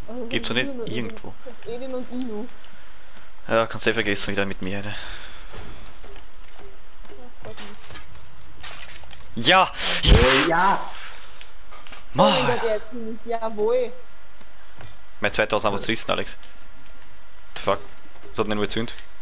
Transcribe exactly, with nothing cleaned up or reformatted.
Also Gibt's doch nicht Edin und irgendwo. Edin und Inu. Ja, kannst du eh vergessen, wieder mit mir. Ne? Ja! Oh ja! Oh mein Ma! Gott, er ist nicht. Jawohl. Mein zweitausend haben wir zerrissen, Alex. The fuck? Das hat nicht nur gezündet.